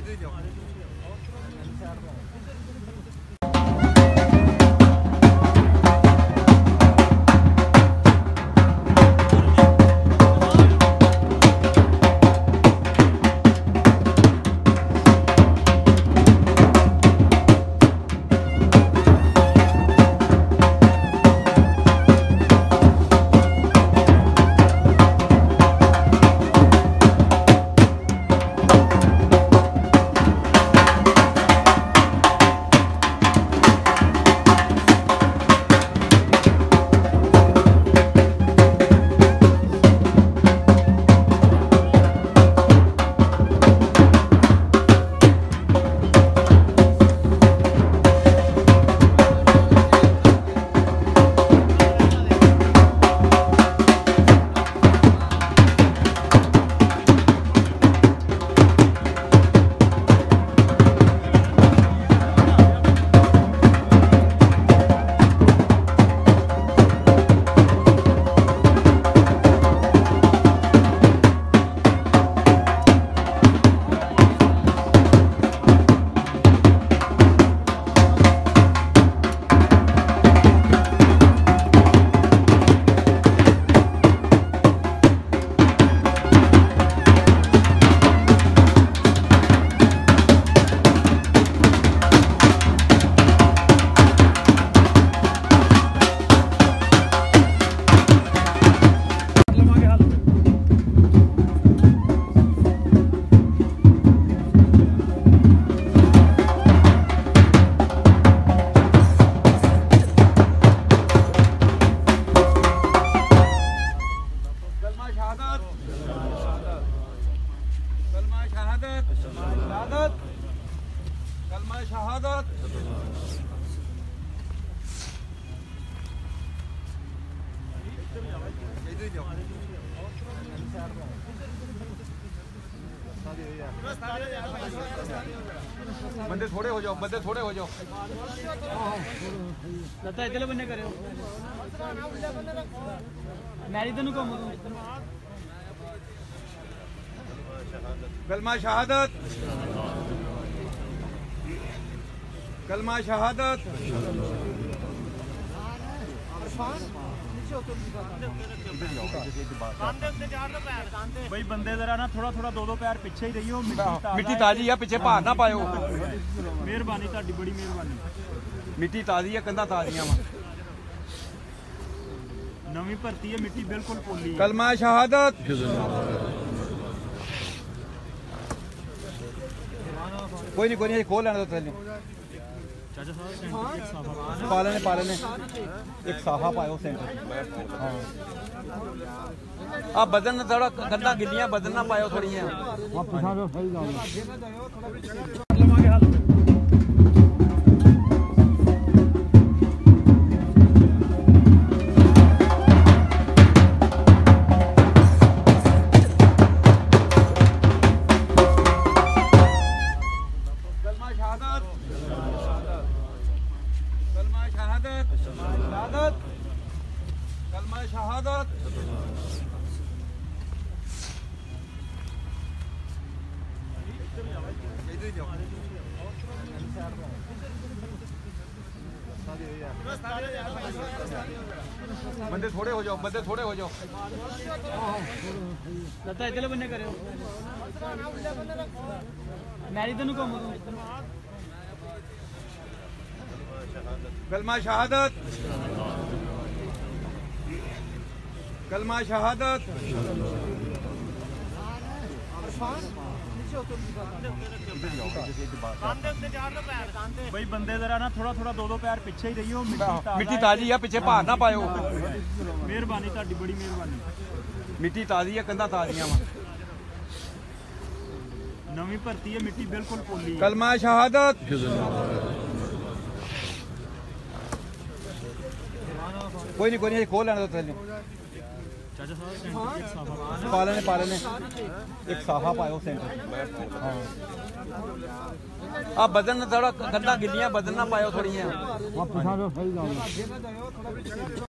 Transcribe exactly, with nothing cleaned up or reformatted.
شہادت بندے تھوڑے ہو جاؤ بندے تھوڑے ہو جاؤ لتا ادھر بننے کرے میری تو نہیں کم کلمہ شہادت کلمہ شہادت بھائی بندے ذرا نا تھوڑا تھوڑا دو دو پیر پیچھے ہی رہیو مٹی تازی ہے پیچھے بھار نہ پائو مہربانی تہاڈی بڑی مہربانی مٹی تازی ہے کندا تازیاں نویں بھرتی ہے مٹی بالکل پولی کلمہ شہادت کوئی نہیں کوئی نہیں کھول لینا تو پا لینے پا لینے ایک صافہ پاؤ سینٹر آپ بدن تھوڑا گندا گلیاں بدن نہ پاؤ تھوڑی ہیں شہادت کلمہ شہادت بندے تھوڑے ہو جاؤ بندے تھوڑے ہو جاؤ لتا ادھر بننے کرے میری تو نہیں کم کلمہ شہادت کلمہ شہادت بھائی بندے ذرا نا تھوڑا تھوڑا دو دو پیر پیچھے ہی رہیو مٹی تازی ہے پیچھے بھار نہ پائو مہربانی تہاڈی بڑی مہربانی مٹی تازی ہے کندا تازیاں نویں بھرتی ہے مٹی بالکل پولی کلمہ شہادت کوئی نہیں کوئی نہیں کھول لینا تو پا لینے پا لینے ایک صافہ پاؤ سینٹر آپ بدن تھوڑا گندا گلیاں بدن نہ پاؤ تھوڑی ہیں